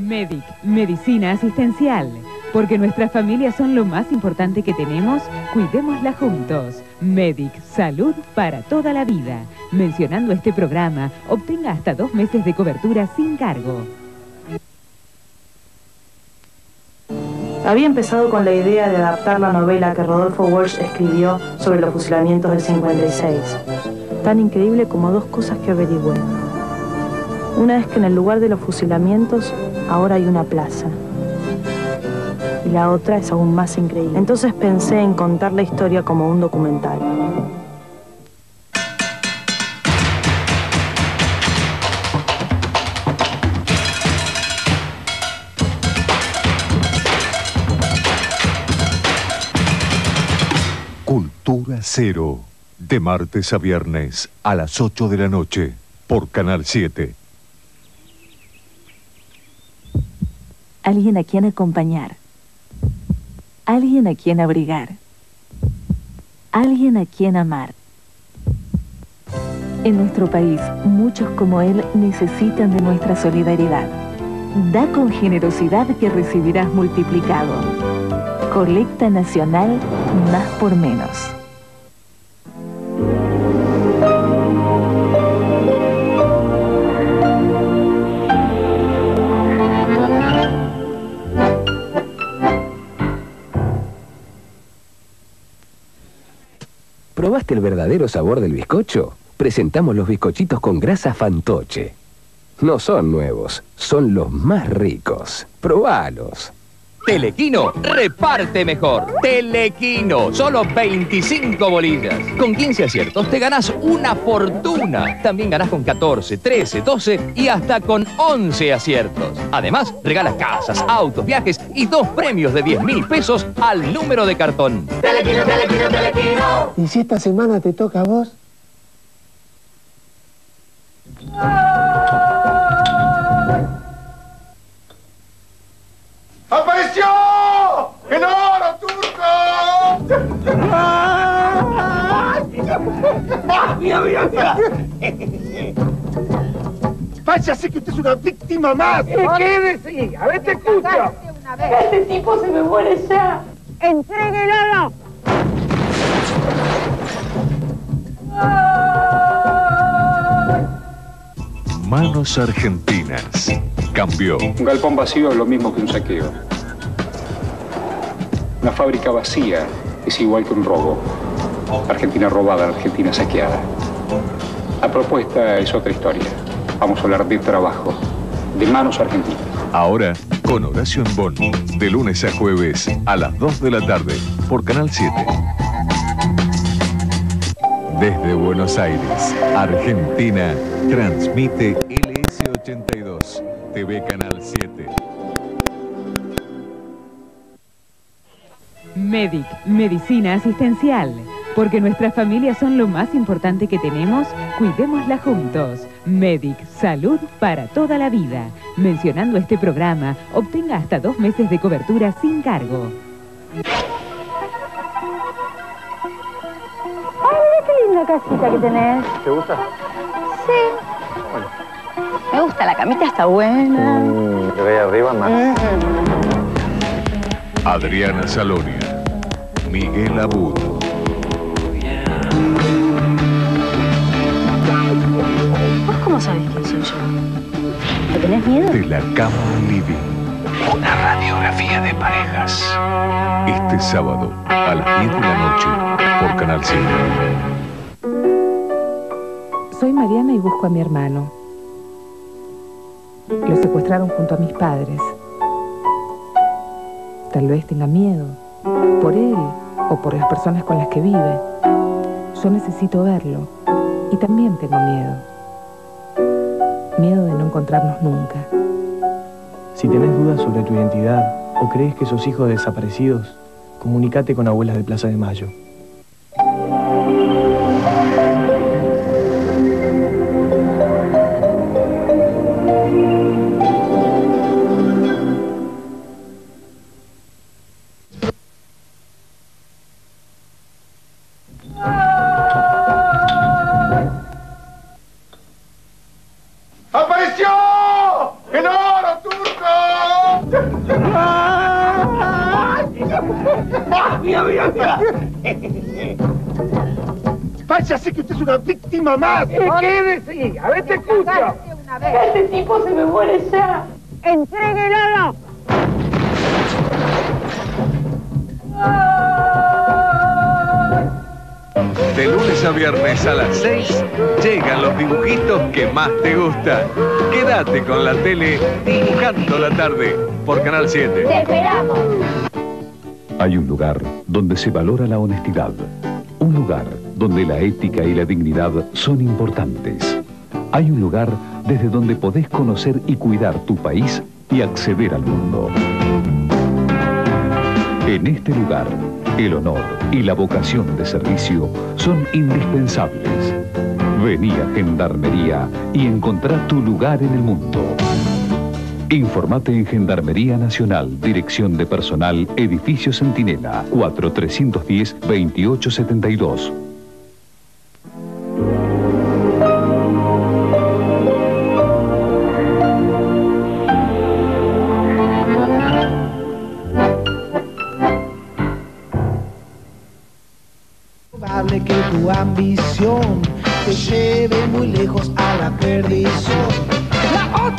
Medic, medicina asistencial. Porque nuestras familias son lo más importante que tenemos, cuidémosla juntos. Medic, salud para toda la vida. Mencionando este programa, obtenga hasta 2 meses de cobertura sin cargo. Había empezado con la idea de adaptar la novela que Rodolfo Walsh escribió sobre los fusilamientos del 56. Tan increíble como 2 cosas que averigüé. Una es que en el lugar de los fusilamientos ahora hay una plaza. Y la otra es aún más increíble. Entonces pensé en contar la historia como un documental. Cultura Cero, de martes a viernes a las 8 de la noche, por Canal 7. Alguien a quien acompañar. Alguien a quien abrigar. Alguien a quien amar. En nuestro país, muchos como él necesitan de nuestra solidaridad. Da con generosidad que recibirás multiplicado. Colecta Nacional Más por Menos. ¿Probaste el verdadero sabor del bizcocho? Presentamos los bizcochitos con grasa Fantoche. No son nuevos, son los más ricos. ¡Probalos! Telequino, reparte mejor. Telequino, solo 25 bolillas. Con 15 aciertos te ganás una fortuna. También ganás con 14, 13, 12 y hasta con 11 aciertos. Además, regalas casas, autos, viajes y 2 premios de 10.000 pesos al número de cartón. Telequino, telequino, telequino. ¿Y si esta semana te toca a vos? ¡Apareció! ¡El oro, turco! ¡Mira, mira, mira! Váyase que usted es una víctima más. ¿Qué decís? A ver, te escucho. Este tipo se me muere ya. ¡Entréguelo! Manos Argentinas. Cambió. Un galpón vacío es lo mismo que un saqueo. Una fábrica vacía es igual que un robo. Argentina robada, Argentina saqueada. La propuesta es otra historia. Vamos a hablar de trabajo, de Manos Argentinas. Ahora, con Horacio Embón, de lunes a jueves a las 2 de la tarde, por Canal 7. Desde Buenos Aires, Argentina, transmite LS82, TV Canal 7. Medic, medicina asistencial. Porque nuestras familias son lo más importante que tenemos, cuidémosla juntos. Medic, salud para toda la vida. Mencionando este programa, obtenga hasta 2 meses de cobertura sin cargo. Qué linda casita que tenés. ¿Te gusta? Sí. Me gusta, la camita está buena. Yo voy arriba más. Adriana Salonia, Miguel Abud. ¿Vos cómo sabés quién soy yo? ¿No tenés miedo? De la cama al living. Una radiografía de parejas. Este sábado a las 10 de la noche por Canal 7. Soy Mariana y busco a mi hermano. Lo secuestraron junto a mis padres. Tal vez tenga miedo, por él o por las personas con las que vive. Yo necesito verlo y también tengo miedo. Miedo de no encontrarnos nunca. Si tenés dudas sobre tu identidad o crees que sos hijo de desaparecidos, comunícate con Abuelas de Plaza de Mayo. ¡Apareció! ¡El oro, turco! Mira. Vaya, sé que usted es una víctima más. ¿Qué decís? A ver, te escucho. Este tipo se me muere ya. ¡Entréguelo! De lunes a viernes a las 6 llegan los dibujitos que más te gustan. Quédate con la tele Dibujando la Tarde por Canal 7. ¡Te esperamos! Hay un lugar donde se valora la honestidad. Un lugar donde la ética y la dignidad son importantes. Hay un lugar desde donde podés conocer y cuidar tu país y acceder al mundo. En este lugar, el honor y la vocación de servicio son indispensables. Vení a Gendarmería y encontrá tu lugar en el mundo. Informate en Gendarmería Nacional, Dirección de Personal, Edificio Centinela, 4310-2872. Probable que tu ambición te lleve muy lejos a la perdición. La